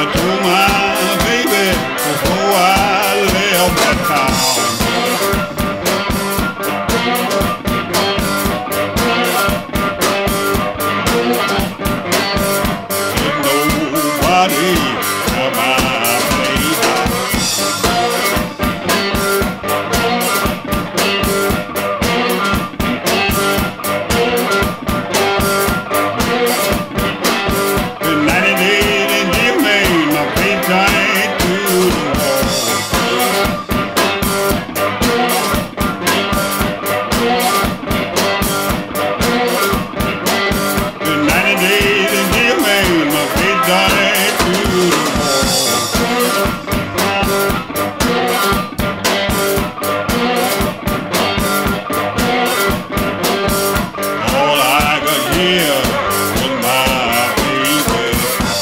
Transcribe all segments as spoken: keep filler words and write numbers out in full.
told my baby before I left that town. Ain't nobody at my place. Been ninety days in jail, man, my pain tied to the wall. Been ninety days in jail, man, my pain tied to the wall. All I could hear was my baby.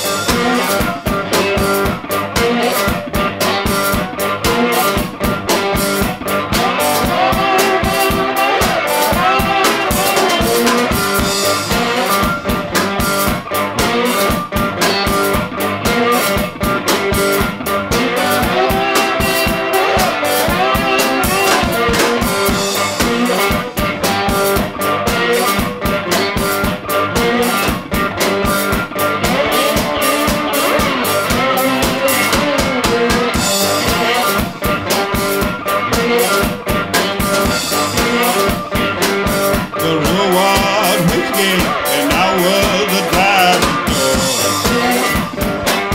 The road was whiskey and I was the driving door.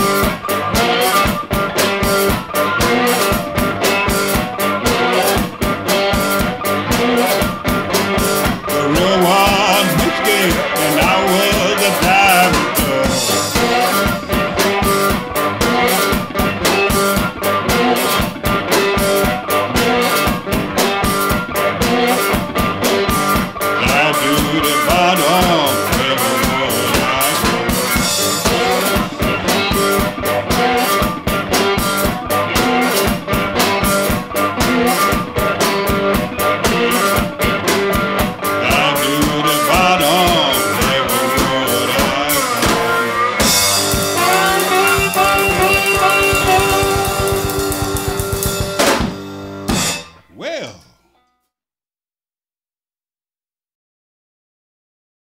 The road was whiskey and I was the driving door. Down to the bottom